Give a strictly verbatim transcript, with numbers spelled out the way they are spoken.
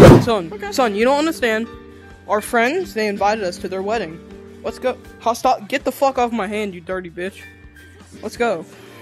Son, Okay. son, you don't understand. Our friends, they invited us to their wedding. Let's go. Ha, stop. Get the fuck off my hand, you dirty bitch. Let's go.